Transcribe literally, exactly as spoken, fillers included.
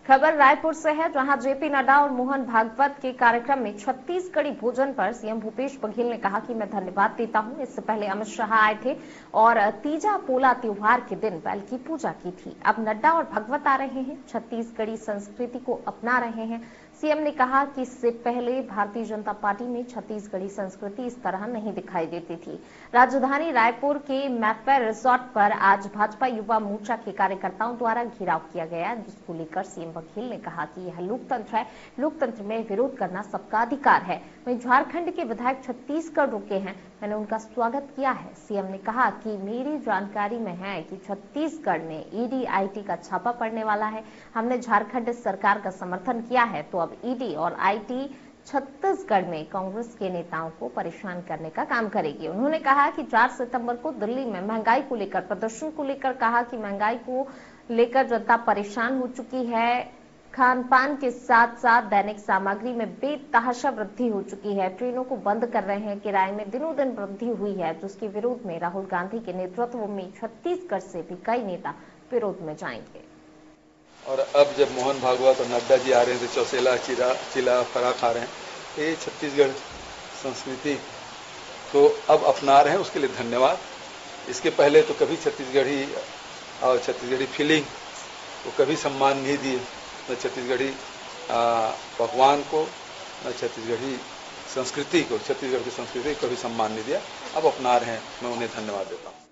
खबर रायपुर से है, जहां जेपी नड्डा और मोहन भागवत के कार्यक्रम में छत्तीसगढ़ी भोजन पर सीएम भूपेश बघेल ने कहा कि मैं धन्यवाद देता हूं। इससे पहले अमित शाह आए थे और तीजा पोला त्योहार के दिन बैल की पूजा की थी। अब नड्डा और भागवत आ रहे हैं, छत्तीसगढ़ी संस्कृति को अपना रहे हैं। सीएम ने कहा कि इससे पहले भारतीय जनता पार्टी में छत्तीसगढ़ी संस्कृति इस तरह नहीं दिखाई देती थी। राजधानी रायपुर के मैफेयर रिसोर्ट पर आज भाजपा युवा मोर्चा के कार्यकर्ताओं द्वारा घेराव किया गया, जिसको लेकर सीएम बघेल ने कहा कि यह लोकतंत्र है, लोकतंत्र में विरोध करना सबका अधिकार है। वहीं झारखंड के विधायक छत्तीसगढ़ रुके हैं, मैंने उनका स्वागत किया है। सीएम ने कहा कि मेरी जानकारी में है कि छत्तीसगढ़ में ईडी आईटी का छापा पड़ने वाला है। हमने झारखंड सरकार का समर्थन किया है, तो अब ईडी और आईटी छत्तीसगढ़ में कांग्रेस के नेताओं को परेशान करने का काम करेगी। उन्होंने कहा कि चार सितंबर को दिल्ली में महंगाई को लेकर प्रदर्शन को लेकर कहा कि महंगाई को लेकर जनता परेशान हो चुकी है। खान पान के साथ साथ दैनिक सामग्री में बेतहाशा वृद्धि हो चुकी है। ट्रेनों को बंद कर रहे हैं, किराए में दिनों दिन वृद्धि हुई है, जिसके विरोध में राहुल गांधी के नेतृत्व में छत्तीसगढ़ से भी कई नेता विरोध में जाएंगे। और अब जब मोहन भागवत और नड्डा जी आ रहे हैं तो चौसेला चिरा चिला फरा खा रहे हैं। ये छत्तीसगढ़ संस्कृति को अब अपना रहे हैं, उसके लिए धन्यवाद। इसके पहले तो कभी छत्तीसगढ़ी और छत्तीसगढ़ी फीलिंग को कभी सम्मान नहीं दिए, न छत्तीसगढ़ी पकवान को, न छत्तीसगढ़ी संस्कृति को, छत्तीसगढ़ की संस्कृति को कभी सम्मान नहीं दिया। अब अपना रहे हैं, मैं उन्हें धन्यवाद देता हूँ।